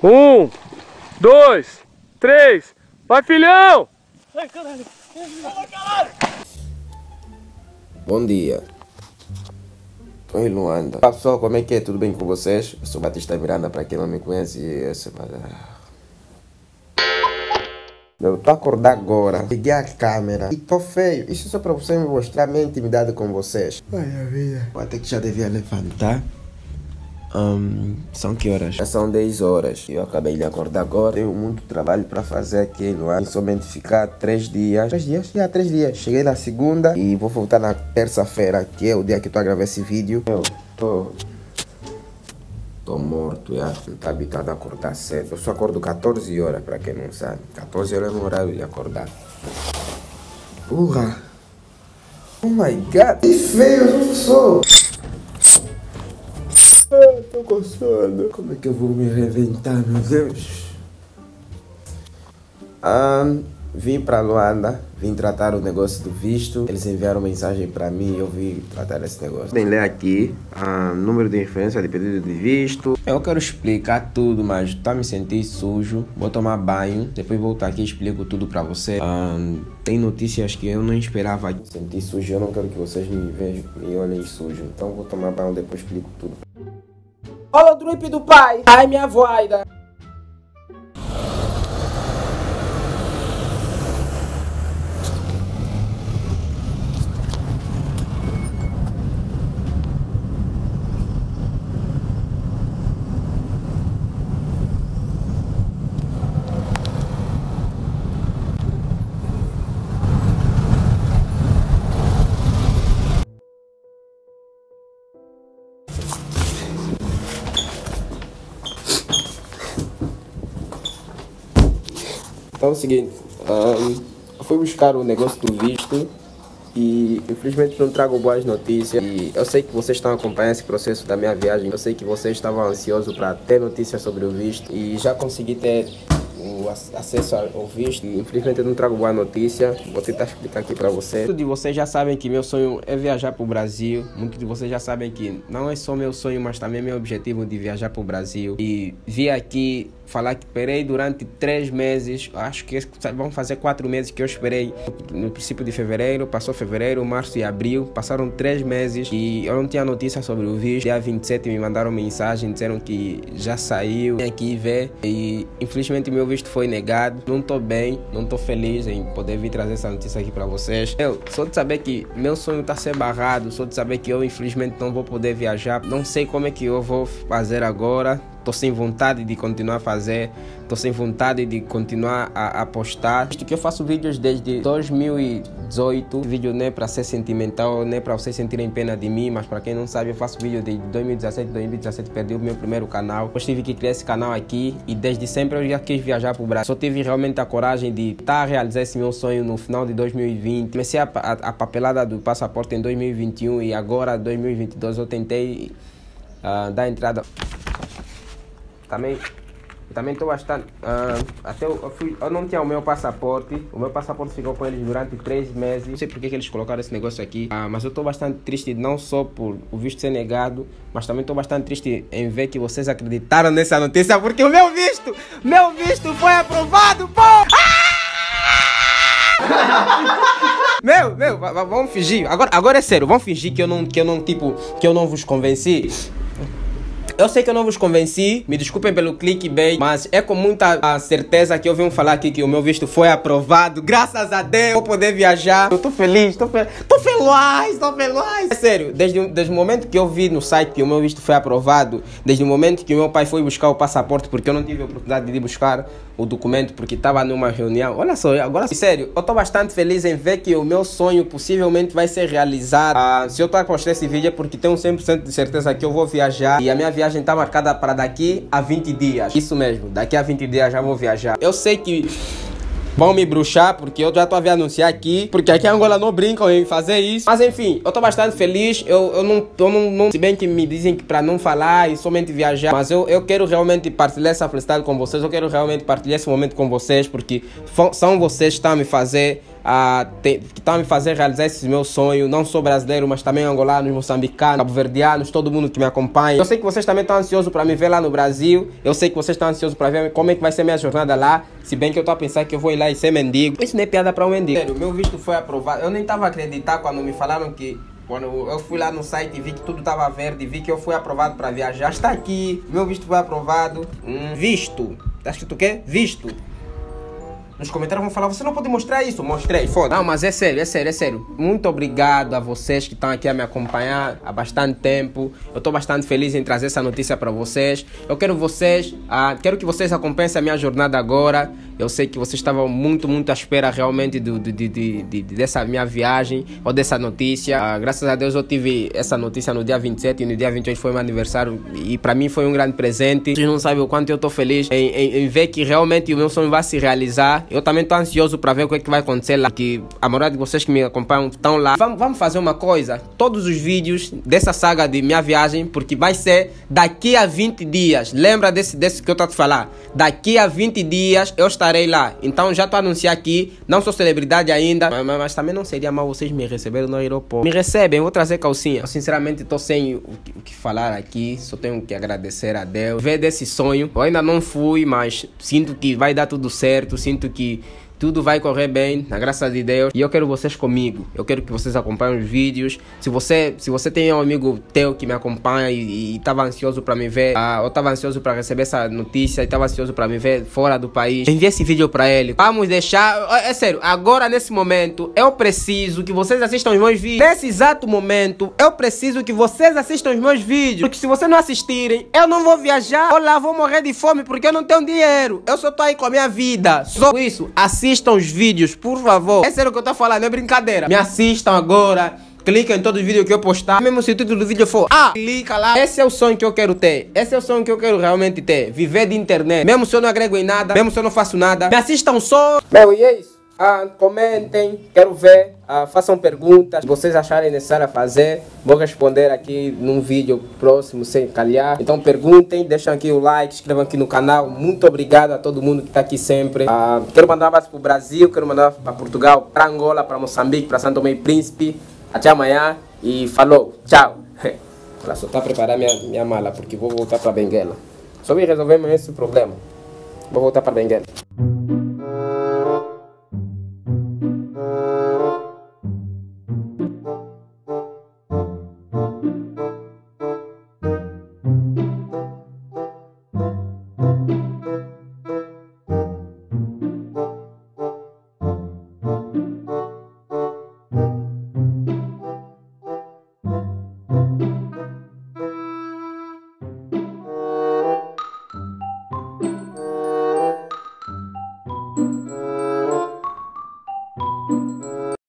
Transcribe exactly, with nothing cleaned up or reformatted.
Um, dois, três. Vai, filhão! Ai, caralho! Ai, caralho! Bom dia. Oi, Luanda. Olá, pessoal, como é que é? Tudo bem com vocês? Eu sou Batista Miranda, para quem não me conhece. Eu sou... Eu tô acordado agora. Liguei a câmera e tô feio. Isso é só para você me mostrar a minha intimidade com vocês. Ai, a vida. Eu até que já devia levantar. Um, são que horas? Já são dez horas. Eu acabei de acordar agora. Tenho muito trabalho para fazer aqui no ar. E somente ficar três dias. Três dias? Já, três dias. Cheguei na segunda e vou voltar na terça-feira, que é o dia que eu tô a gravar esse vídeo. Eu tô... Tô morto, já. Não tá habituado a acordar cedo. Eu só acordo quatorze horas, para quem não sabe. quatorze horas é o horário de acordar. Porra! Oh my god! Que feio eu sou! Ah, tô coçando. Como é que eu vou me reinventar, meu Deus? Um, vim pra Luanda, vim tratar o negócio do visto. Eles enviaram mensagem pra mim e eu vim tratar esse negócio. Podem ler aqui, um, número de referência de pedido de visto. Eu quero explicar tudo, mas tá me sentindo sujo. Vou tomar banho, depois voltar aqui e explico tudo pra você. Um, tem notícias que eu não esperava. Me senti sujo, eu não quero que vocês me vejam, me olhem sujo. Então vou tomar banho, depois explico tudo. Olha o drip do pai. Ai, minha voida. Então é o seguinte, um, eu fui buscar o negócio do visto e infelizmente não trago boas notícias. E eu sei que vocês estão acompanhando esse processo da minha viagem. Eu sei que vocês estavam ansiosos para ter notícias sobre o visto e já consegui ter o acesso ao visto. E, infelizmente eu não trago boa notícia. Vou tentar explicar aqui para vocês. Muitos de vocês já sabem que meu sonho é viajar para o Brasil. Muitos de vocês já sabem que não é só meu sonho, mas também meu objetivo de viajar para o Brasil. E vi aqui falar que esperei durante três meses, acho que vão fazer quatro meses que eu esperei. No princípio de fevereiro, passou fevereiro, março e abril, passaram três meses e eu não tinha notícia sobre o visto. Dia vinte e sete me mandaram mensagem, disseram que já saiu, vim aqui ver e infelizmente meu visto foi negado. Não tô bem, não tô feliz em poder vir trazer essa notícia aqui para vocês. Eu só de saber que meu sonho tá sendo barrado, só de saber que eu infelizmente não vou poder viajar, não sei como é que eu vou fazer agora. Tô sem vontade de continuar a fazer, tô sem vontade de continuar a, a postar. Visto que eu faço vídeos desde dois mil e dezoito, vídeo não é para ser sentimental, não é para vocês sentirem pena de mim, mas para quem não sabe, eu faço vídeo desde dois mil e dezessete, dois mil e dezessete perdi o meu primeiro canal. Depois tive que criar esse canal aqui e desde sempre eu já quis viajar para o Brasil. Só tive realmente a coragem de estar a realizar esse meu sonho no final de dois mil e vinte. Comecei a, a, a papelada do passaporte em dois mil e vinte e um e agora dois mil e vinte e dois eu tentei uh, dar entrada. Também, também estou bastante. Uh, até eu, eu, fui, eu não tinha o meu passaporte. O meu passaporte ficou com eles durante três meses. Não sei porque que eles colocaram esse negócio aqui. Uh, mas eu estou bastante triste, não só por o visto ser negado, mas também estou bastante triste em ver que vocês acreditaram nessa notícia, porque o meu visto, meu visto foi aprovado, pô! Ah! Meu, meu, vamos fingir. Agora, agora é sério, vamos fingir que eu não, que eu não, tipo, que eu não vos convenci. Eu sei que eu não vos convenci, me desculpem pelo clickbait, mas é com muita certeza que eu venho falar aqui que o meu visto foi aprovado. Graças a Deus, vou poder viajar. Eu tô feliz, tô feliz, tô feliz, tô feliz. É sério, desde, desde o momento que eu vi no site que o meu visto foi aprovado, desde o momento que o meu pai foi buscar o passaporte, porque eu não tive a oportunidade de ir buscar o documento, porque estava numa reunião. Olha só, agora, sério, eu tô bastante feliz em ver que o meu sonho possivelmente vai ser realizado. Ah, se eu tô a postar esse vídeo é porque tenho cem por cento de certeza que eu vou viajar e a minha viagem está marcada para daqui a vinte dias. Isso mesmo, daqui a vinte dias já vou viajar. Eu sei que vão me bruxar, porque eu já tô a ver anunciar aqui, porque aqui em Angola não brincam em fazer isso. Mas enfim, eu tô bastante feliz. Eu, eu, não, eu não, não... Se bem que me dizem que pra não falar e somente viajar, mas eu, eu quero realmente partilhar essa felicidade com vocês. Eu quero realmente partilhar esse momento com vocês, porque são vocês que estão a me fazer Uh, te, que estão a me fazer realizar esse meu sonho. Não sou brasileiro, mas também angolanos, moçambicanos, cabo-verdianos, todo mundo que me acompanha. Eu sei que vocês também estão ansiosos para me ver lá no Brasil. Eu sei que vocês estão ansiosos para ver como é que vai ser minha jornada lá. Se bem que eu estou a pensar que eu vou ir lá e ser mendigo. Isso não é piada para um mendigo. O meu visto foi aprovado. Eu nem estava a acreditar quando me falaram que... Quando eu fui lá no site e vi que tudo estava verde, vi que eu fui aprovado para viajar. Está aqui, meu visto foi aprovado. Hum, visto. Tá escrito o quê? Visto. Nos comentários vão falar, você não pode mostrar isso. Mostrei, foda. Não, mas é sério, é sério, é sério. Muito obrigado a vocês que estão aqui a me acompanhar há bastante tempo. Eu estou bastante feliz em trazer essa notícia para vocês. Eu quero vocês, ah, quero que vocês acompanhem a minha jornada agora. Eu sei que vocês estavam muito, muito à espera realmente do, do, de, de, de, dessa minha viagem ou dessa notícia. Ah, graças a Deus eu tive essa notícia no dia vinte e sete e no dia vinte e oito foi meu aniversário. E para mim foi um grande presente. Vocês não sabem o quanto eu estou feliz em, em, em ver que realmente o meu sonho vai se realizar. Eu também estou ansioso para ver o que, é que vai acontecer lá. Que a maioria de vocês que me acompanham estão lá. Vamos, vamos fazer uma coisa. Todos os vídeos dessa saga de minha viagem, porque vai ser daqui a vinte dias. Lembra desse, desse que eu estou a te falar? Daqui a vinte dias eu estarei lá. Então já estou a anunciar aqui. Não sou celebridade ainda, mas, mas, mas também não seria mal vocês me receberem no aeroporto. Me recebem, eu vou trazer calcinha. Eu sinceramente estou sem o que, o que falar aqui. Só tenho que agradecer a Deus. Ver desse sonho. Eu ainda não fui, mas sinto que vai dar tudo certo. Sinto que tudo vai correr bem, na graça de Deus. E eu quero vocês comigo. Eu quero que vocês acompanhem os vídeos. Se você, se você tem um amigo teu que me acompanha e estava ansioso para me ver, uh, eu estava ansioso para receber essa notícia e estava ansioso para me ver fora do país, envie esse vídeo para ele. Vamos deixar... É sério, agora nesse momento, eu preciso que vocês assistam os meus vídeos. Nesse exato momento, eu preciso que vocês assistam os meus vídeos. Porque se vocês não assistirem, eu não vou viajar. Olá, vou morrer de fome porque eu não tenho dinheiro. Eu só tô aí com a minha vida. Só isso, assistam os vídeos, por favor. É sério o que eu tô falando, não é brincadeira. Me assistam agora. Clica em todos os vídeos que eu postar. Mesmo se o título do vídeo for Ah, clica lá. Esse é o sonho que eu quero ter. Esse é o sonho que eu quero realmente ter. Viver de internet. Mesmo se eu não agrego em nada, mesmo se eu não faço nada, me assistam só. Meu, e é isso. Ah, comentem, quero ver, ah, façam perguntas, se vocês acharem necessário fazer, vou responder aqui num vídeo próximo, sem calhar. Então perguntem, deixem aqui o like, inscrevam aqui no canal. Muito obrigado a todo mundo que está aqui sempre. Ah, quero mandar um abraço para o Brasil, quero mandar para Portugal, para Angola, para Moçambique, para Santo Tomé e Príncipe. Até amanhã e falou, tchau. Ela só está a preparar minha, minha mala, porque vou voltar para Benguela. Só vim resolver esse problema. Vou voltar para Benguela.